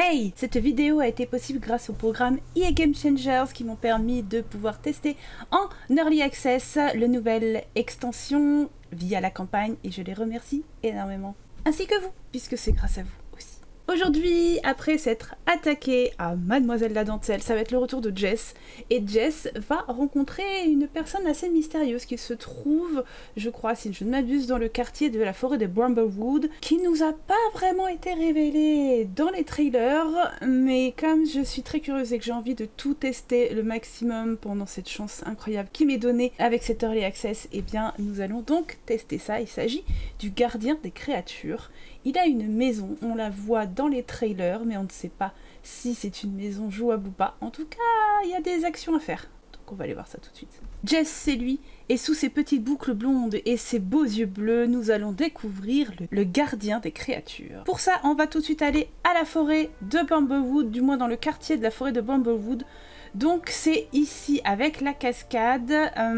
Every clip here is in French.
Hey! Cette vidéo a été possible grâce au programme EA Game Changers qui m'ont permis de pouvoir tester en Early Access le nouvelle extension via la campagne et je les remercie énormément. Ainsi que vous, puisque c'est grâce à vous aussi. Aujourd'hui, après s'être attaqué à Mademoiselle la Dentelle, ça va être le retour de Jess. Et Jess va rencontrer une personne assez mystérieuse qui se trouve, je crois, si je ne m'abuse, dans le quartier de la forêt de Bramblewood, qui nous a pas vraiment été révélé dans les trailers, mais comme je suis très curieuse et que j'ai envie de tout tester le maximum pendant cette chance incroyable qui m'est donnée avec cet Early Access, eh bien nous allons donc tester ça. Il s'agit du gardien des créatures. Il a une maison, on la voit dans les trailers, mais on ne sait pas si c'est une maison jouable ou pas. En tout cas, il y a des actions à faire. Donc on va aller voir ça tout de suite. Jess, c'est lui, et sous ses petites boucles blondes et ses beaux yeux bleus, nous allons découvrir le gardien des créatures. Pour ça, on va tout de suite aller à la forêt de Bramblewood, du moins dans le quartier de la forêt de Bramblewood. Donc c'est ici avec la cascade.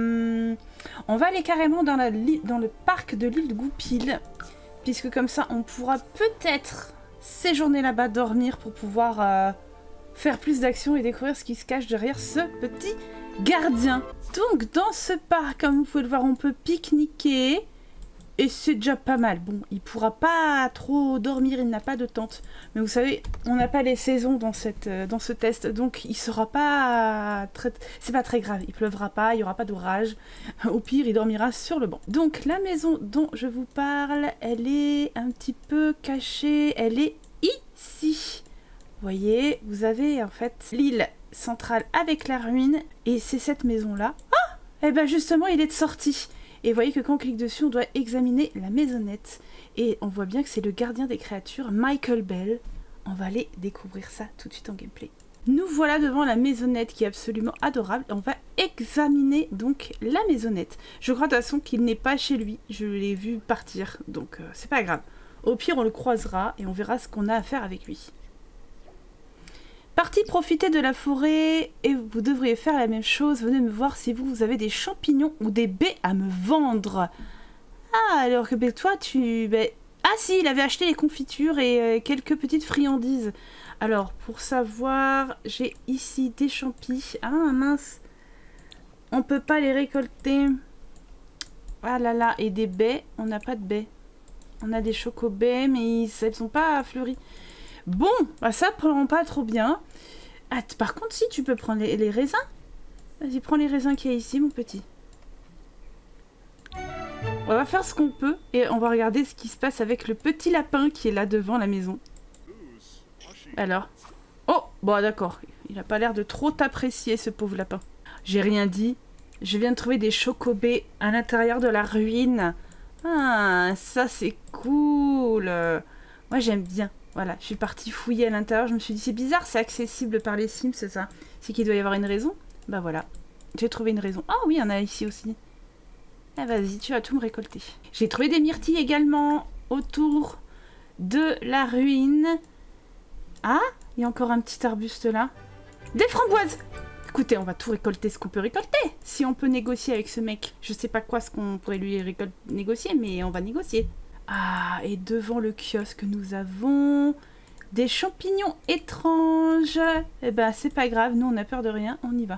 On va aller carrément dans le parc de l'île de Goupil. Puisque comme ça, on pourra peut-être séjourner là-bas, dormir pour pouvoir faire plus d'actions et découvrir ce qui se cache derrière ce petit gardien. Donc, dans ce parc, comme vous pouvez le voir, on peut pique-niquer. Et c'est déjà pas mal. Bon, il pourra pas trop dormir, il n'a pas de tente. Mais vous savez, on n'a pas les saisons dans ce test, donc il sera pas très... C'est pas très grave, il pleuvra pas, il n'y aura pas d'orage. Au pire, il dormira sur le banc. Donc la maison dont je vous parle, elle est un petit peu cachée, elle est ici. Vous voyez, vous avez en fait l'île centrale avec la ruine, et c'est cette maison-là. Ah! Eh ben justement, il est de sortie. Et vous voyez que quand on clique dessus, on doit examiner la maisonnette. Et on voit bien que c'est le gardien des créatures, Michael Bell. On va aller découvrir ça tout de suite en gameplay. Nous voilà devant la maisonnette qui est absolument adorable. On va examiner donc la maisonnette. Je crois de toute façon qu'il n'est pas chez lui. Je l'ai vu partir, donc c'est pas grave. Au pire, on le croisera et on verra ce qu'on a à faire avec lui. Parti profiter de la forêt et vous devriez faire la même chose. Venez me voir si vous avez des champignons ou des baies à me vendre. Ah, alors que toi, ah si, il avait acheté les confitures et quelques petites friandises. Alors, pour savoir, j'ai ici des champis. Ah mince, on peut pas les récolter. Ah là là, et des baies, on n'a pas de baies. On a des chocobaies, mais elles sont pas fleuries. Bon, bah ça prend pas trop bien. Ah, par contre, si, tu peux prendre les raisins. Vas-y, prends les raisins qu'il y a ici, mon petit. On va faire ce qu'on peut et on va regarder ce qui se passe avec le petit lapin qui est là devant la maison. Alors. Oh, bon d'accord. Il a pas l'air de trop t'apprécier, ce pauvre lapin. J'ai rien dit. Je viens de trouver des chocobaies à l'intérieur de la ruine. Ah, ça c'est cool. Moi, j'aime bien. Voilà, je suis partie fouiller à l'intérieur, je me suis dit c'est bizarre, c'est accessible par les Sims, c'est ça. C'est qu'il doit y avoir une raison. Bah voilà, j'ai trouvé une raison. Ah oui, il y en a ici aussi. Ah vas-y, tu vas tout me récolter. J'ai trouvé des myrtilles également autour de la ruine. Ah, il y a encore un petit arbuste là. Des framboises! Écoutez, on va tout récolter ce qu'on peut récolter. Si on peut négocier avec ce mec, je sais pas quoi ce qu'on pourrait lui négocier, mais on va négocier. Ah, et devant le kiosque, nous avons des champignons étranges. Eh ben, c'est pas grave, nous on a peur de rien, on y va.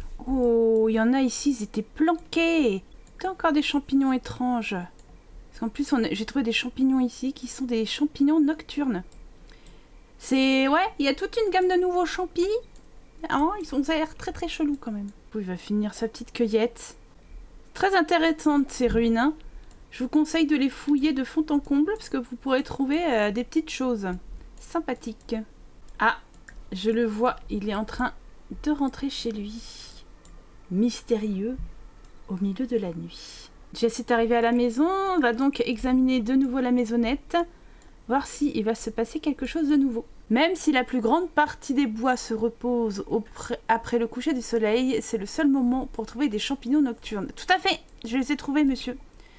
Oh, il y en a ici, ils étaient planqués. T'as encore des champignons étranges. Parce qu'en plus, j'ai trouvé des champignons ici qui sont des champignons nocturnes. C'est... Ouais, il y a toute une gamme de nouveaux champis. Oh, ils ont l'air très très chelous quand même. Il va finir sa petite cueillette. Très intéressante ces ruines, hein. Je vous conseille de les fouiller de fond en comble parce que vous pourrez trouver des petites choses sympathiques. Ah, je le vois, il est en train de rentrer chez lui. Mystérieux au milieu de la nuit. Jess est arrivé à la maison, on va donc examiner de nouveau la maisonnette, voir s'il va se passer quelque chose de nouveau. Même si la plus grande partie des bois se repose après le coucher du soleil, c'est le seul moment pour trouver des champignons nocturnes. Tout à fait, je les ai trouvés, monsieur.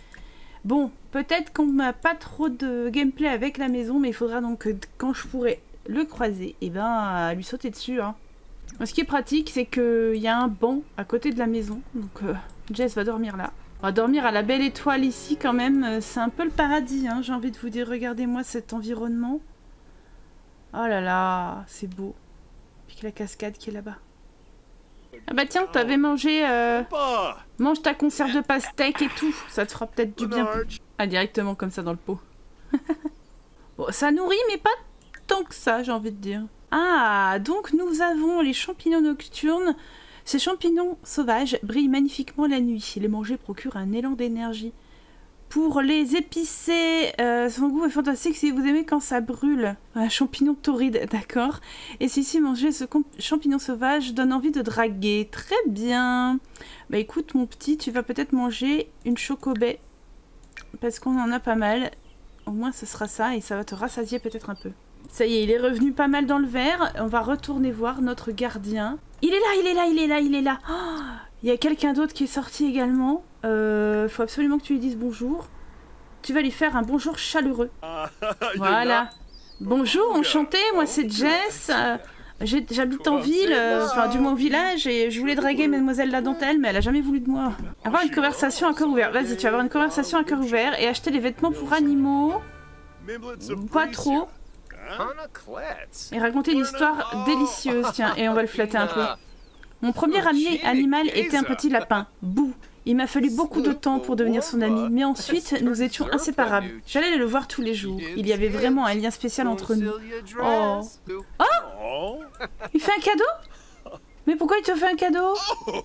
Bon, peut-être qu'on n'a pas trop de gameplay avec la maison, mais il faudra donc, quand je pourrai le croiser, et ben lui sauter dessus. Hein. Ce qui est pratique, c'est qu'il y a un banc à côté de la maison, donc Jess va dormir là. On va dormir à la belle étoile ici quand même, c'est un peu le paradis, hein, j'ai envie de vous dire, regardez-moi cet environnement. Oh là là, c'est beau. Puis la cascade qui est là-bas. Ah bah tiens, t'avais mangé... Mange ta conserve de pastèque et tout. Ça te fera peut-être du bien. Ah, directement comme ça dans le pot. Bon, ça nourrit, mais pas tant que ça, j'ai envie de dire. Ah, donc nous avons les champignons nocturnes. Ces champignons sauvages brillent magnifiquement la nuit. Les manger procure un élan d'énergie. Pour les épicés, son goût est fantastique si vous aimez quand ça brûle. Un champignon torride, d'accord. Et si manger ce champignon sauvage donne envie de draguer. Très bien. Bah écoute mon petit, tu vas peut-être manger une chocobée. Parce qu'on en a pas mal. Au moins ce sera ça et ça va te rassasier peut-être un peu. Ça y est, il est revenu pas mal dans le verre. On va retourner voir notre gardien. Il est là, il est là, il est là, il est là. Oh, il y a quelqu'un d'autre qui est sorti également. Faut absolument que tu lui dises bonjour. Tu vas lui faire un bonjour chaleureux. Voilà. Bonjour, enchanté, moi c'est Jess. J'habite en ville, enfin du moins au village, et je voulais draguer Mademoiselle la Dentelle, mais elle a jamais voulu de moi. Avoir une conversation à cœur ouvert. Vas-y, tu vas avoir une conversation à cœur ouvert et acheter des vêtements pour animaux. Pas trop. Et raconter une histoire délicieuse, tiens, et on va le flatter un peu. Mon premier animal était un petit lapin, Bou. Il m'a fallu beaucoup de temps pour devenir son ami, mais ensuite, nous étions inséparables. J'allais le voir tous les jours. Il y avait vraiment un lien spécial entre nous. Oh. Oh! Il fait un cadeau? Mais pourquoi il te fait un cadeau?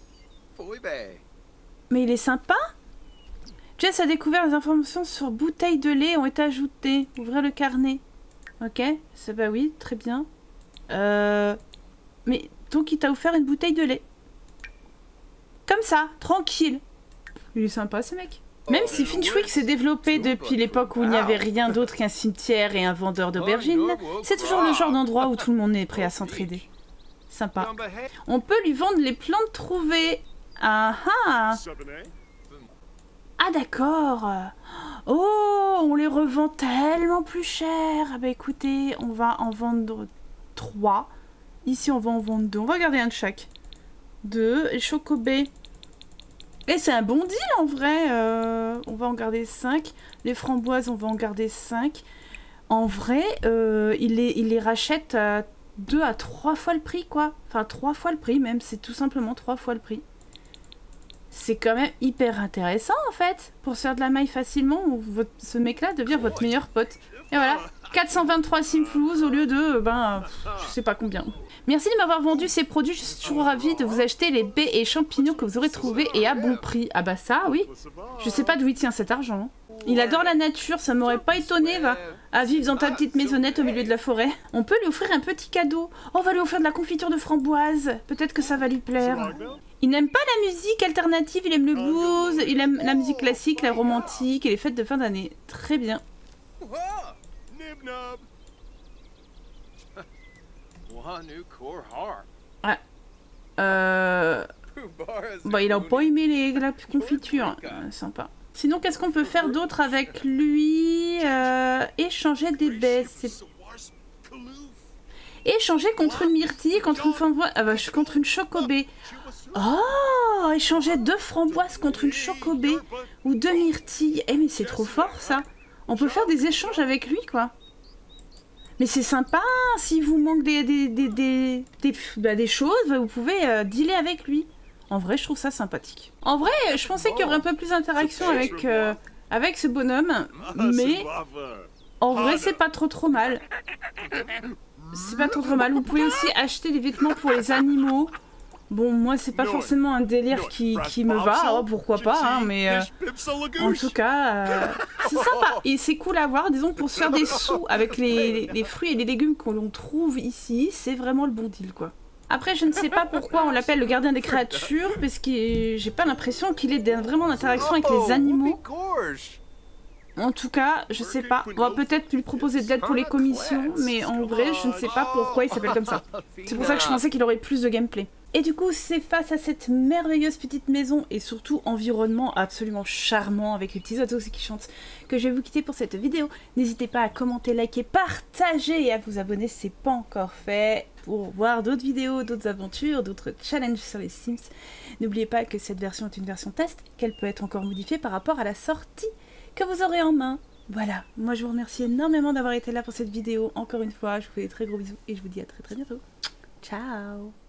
Mais il est sympa? Jess a découvert les informations sur bouteilles de lait ont été ajoutées. Ouvrez le carnet. Ok, ça bah oui, très bien. Mais donc il t'a offert une bouteille de lait. Comme ça, tranquille. Il est sympa ce mec. Même si Finchwick s'est développé depuis l'époque où il n'y avait rien d'autre qu'un cimetière et un vendeur d'aubergines, c'est toujours le genre d'endroit où tout le monde est prêt à s'entraider. Sympa. On peut lui vendre les plantes trouvées. Ah ah. Ah d'accord. Oh, on les revend tellement plus cher. Ah bah écoutez, on va en vendre 3. Ici on va en vendre 2. On va garder un de chaque. 2. Et chocobé. Et c'est un bon deal en vrai. On va en garder 5. Les framboises, on va en garder 5. En vrai, il les rachète à 2 à 3 fois le prix quoi. Enfin 3 fois le prix même. C'est tout simplement 3 fois le prix. C'est quand même hyper intéressant en fait. Pour se faire de la maille facilement, ce mec-là devient votre meilleur pote. Et voilà, 423 simflouz au lieu de, je sais pas combien. Merci de m'avoir vendu ces produits, je suis toujours ravie de vous acheter les baies et champignons que vous aurez trouvés et à bon prix. Ah bah ça, oui. Je sais pas d'où il tient cet argent. Il adore la nature, ça m'aurait pas étonné, va. À vivre dans ta petite maisonnette au milieu de la forêt. On peut lui offrir un petit cadeau. On va lui offrir de la confiture de framboise. Peut-être que ça va lui plaire. Il n'aime pas la musique alternative, il aime le blues, il aime la musique classique, la romantique et les fêtes de fin d'année. Très bien. Ah. Bah, il a pas aimé la confiture. Sympa. Sinon, qu'est-ce qu'on peut faire d'autre avec lui? Échanger des baies. Échanger contre une myrtille, contre une framboise, contre une chocobée. Oh, échanger 2 framboises contre une chocobée ou 2 myrtilles. Eh mais c'est trop fort ça. On peut faire des échanges avec lui quoi. Mais c'est sympa, s'il vous manque des choses, vous pouvez dealer avec lui. En vrai, je trouve ça sympathique. En vrai, je pensais qu'il y aurait un peu plus d'interaction avec ce bonhomme, mais en vrai, c'est pas trop mal. C'est pas trop mal. Vous pouvez aussi acheter des vêtements pour les animaux. Bon, moi, c'est pas forcément un délire qui me va, pourquoi pas, hein, mais en tout cas, c'est sympa. Et c'est cool à voir, disons, pour se faire des sous avec les fruits et les légumes que l'on trouve ici, c'est vraiment le bon deal, quoi. Après, je ne sais pas pourquoi on l'appelle le gardien des créatures, parce que j'ai pas l'impression qu'il ait vraiment d'interaction avec les animaux. En tout cas, je sais pas. On va peut-être lui proposer de l'aide pour les commissions, mais en vrai, je ne sais pas pourquoi il s'appelle comme ça. C'est pour ça que je pensais qu'il aurait plus de gameplay. Et du coup, c'est face à cette merveilleuse petite maison et surtout environnement absolument charmant avec les petits oiseaux qui chantent que je vais vous quitter pour cette vidéo. N'hésitez pas à commenter, liker, partager et à vous abonner si ce n'est pas encore fait pour voir d'autres vidéos, d'autres aventures, d'autres challenges sur les Sims. N'oubliez pas que cette version est une version test, qu'elle peut être encore modifiée par rapport à la sortie que vous aurez en main. Voilà, moi je vous remercie énormément d'avoir été là pour cette vidéo. Encore une fois, je vous fais des très gros bisous et je vous dis à très très bientôt. Ciao.